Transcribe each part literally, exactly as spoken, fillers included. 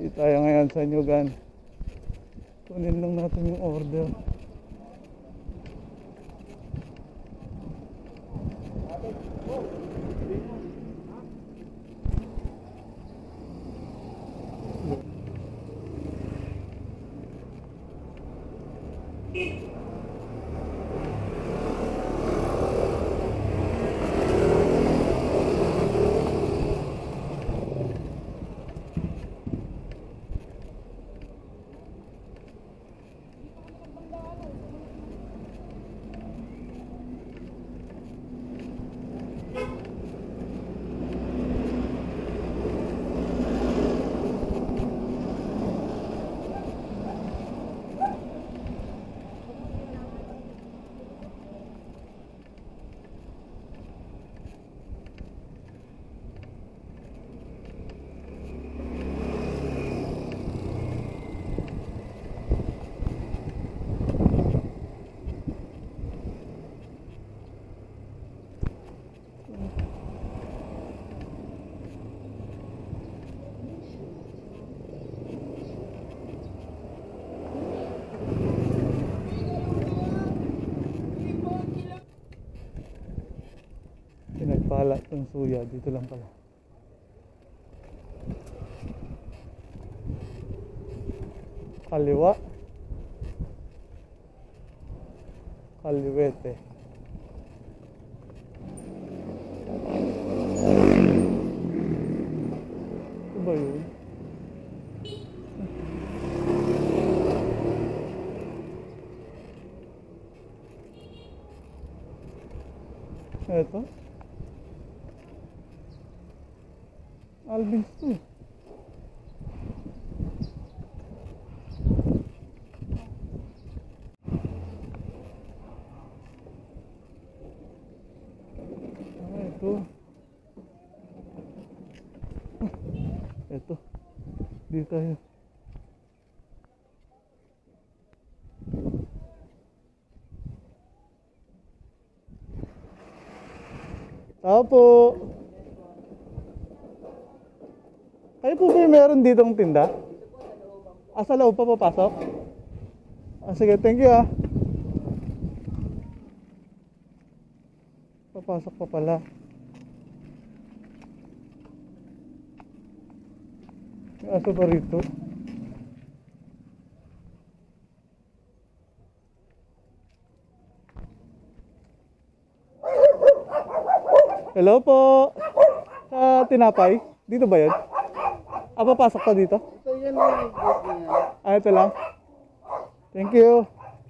Dito tayo ngayon sa Nyugan. Kunin lang natin yung order. Pinagpala itong suya, dito lang pala. Kaliwa. Kaliwete. Ito ba yun? Ito? Alvin's to. Ah, ito. Ito. Dito tayo. Tao po. Kayo po ba yung meron ditong tinda? Ah, sa loob pa papasok? Ah, sige, thank you ah. Papasok pa pala. May aso pa rito. Hello po. Sa tinapay? Dito ba yun? Ah, papasok pa dito? Ito yan yung gate niya. Ah, ito lang. Thank you.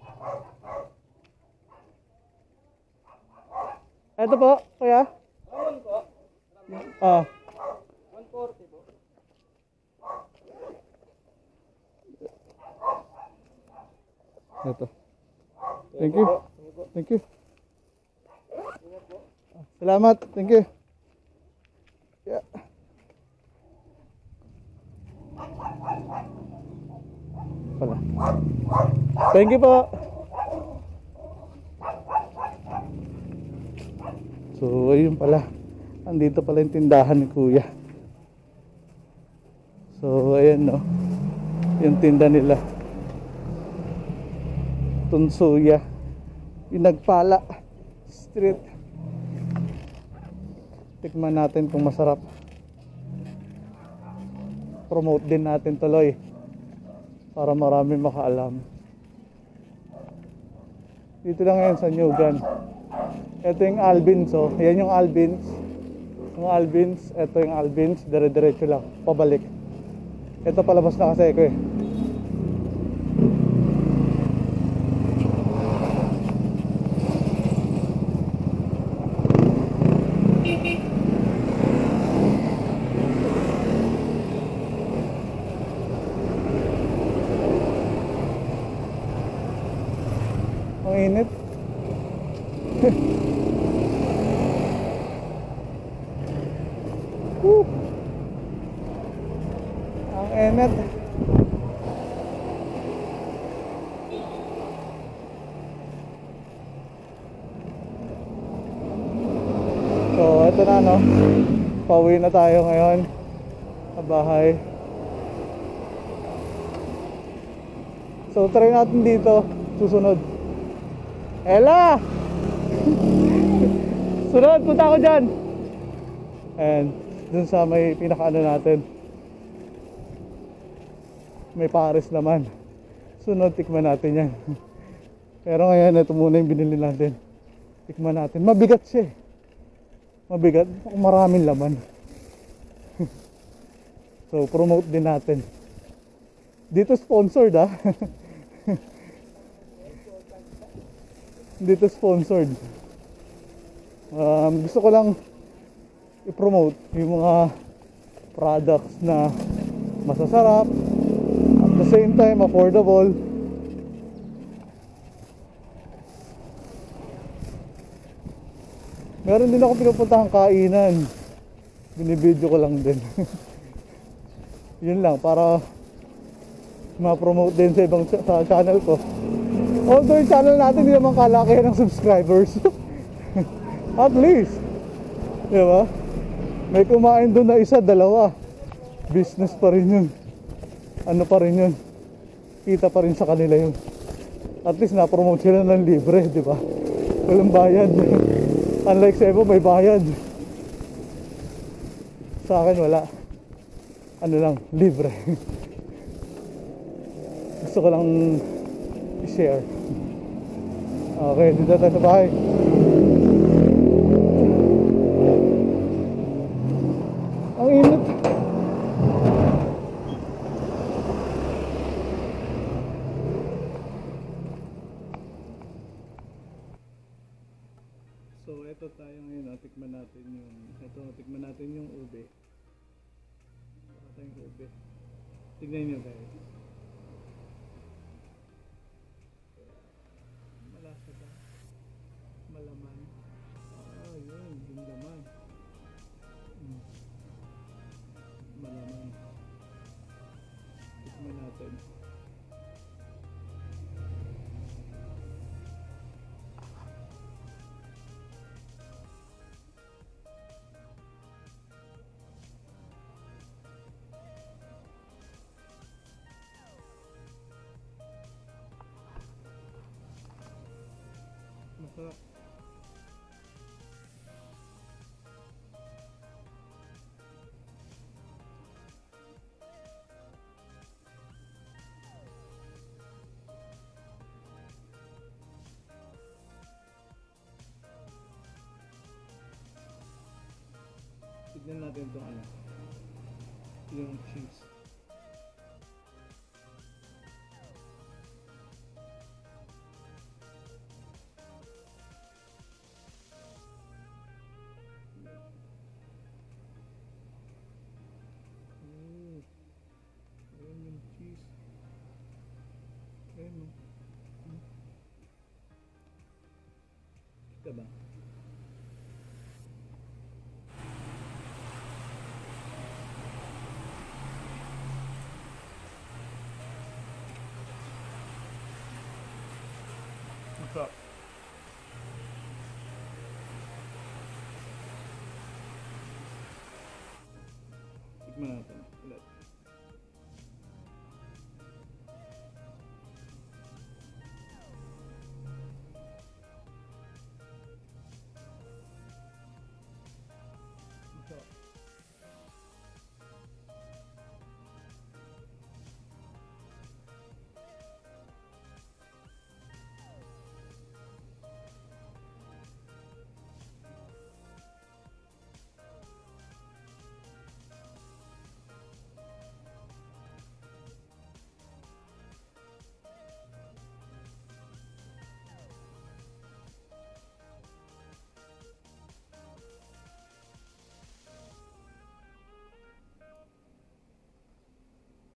Ito po, kuya. Ayun po. Ah. one forty po. Ito. Thank you. Thank you. Salamat. Thank you. Yeah. Pala. Thank you po. So, ayun pala. Andito pala yung tindahan ni Kuya. So, ayan no. Yung tinda nila. Tunsuya. Yung Nagpala Street. Tikman natin kung masarap. Promote din natin tuloy para marami makaalam. Dito lang ngayon sa Nyugan. Ito yung Alvin's, oh. Yan yung Alvin's. Yung Alvin's, ito yung Alvin's, dire-diretso lang, pabalik. Ito palabas na kasi ko eh. Ang init. Woo. Ang init. So, ito na no. Pauwi na tayo ngayon sa bahay. So try natin dito, susunod. Ella! Sunod, punta ako dyan. And dun sa may pinakaano natin, may pares naman. Sunod, tikman natin yan. Pero ngayon, ito muna yung binili natin. Tikman natin. Mabigat siya eh. Mabigat. Maraming laman. So, promote din natin. Dito sponsored ah. Dito sponsored. Um, gusto ko lang i-promote yung mga products na masasarap, at the same time affordable. Meron din ako pinupuntahang kainan, binibideo ko lang din. Yun lang, para ma-promote din sa ibang sa channel ko. Although yung channel natin hindi naman kalakihan ng subscribers. At least, di ba? May kumain doon na isa, dalawa. Business pa rin yun. Ano pa rin yun. Kita pa rin sa kanila yun. At least na-promote sila ng libre, di ba? Walang bayad. Unlike sa iba, may bayad. Sa akin wala. Ano lang, libre. Gusto ko lang i-share. Okay, dito tayo sa bahay. Ang init. So, ito tayo ngayon. Tikman natin yung ito, tikman natin yung ube. Ito yung ube. Tignan nyo guys. Malasa ba? Malaman. Ah, yun. Yung laman. Hmm. Malaman. Tikman natin. Masarap. Tignan natin itong ano, yung cheese. Mm. Ayan yung cheese. Ayan o. Hmm. Kita ba? Masarap. Tikman natin.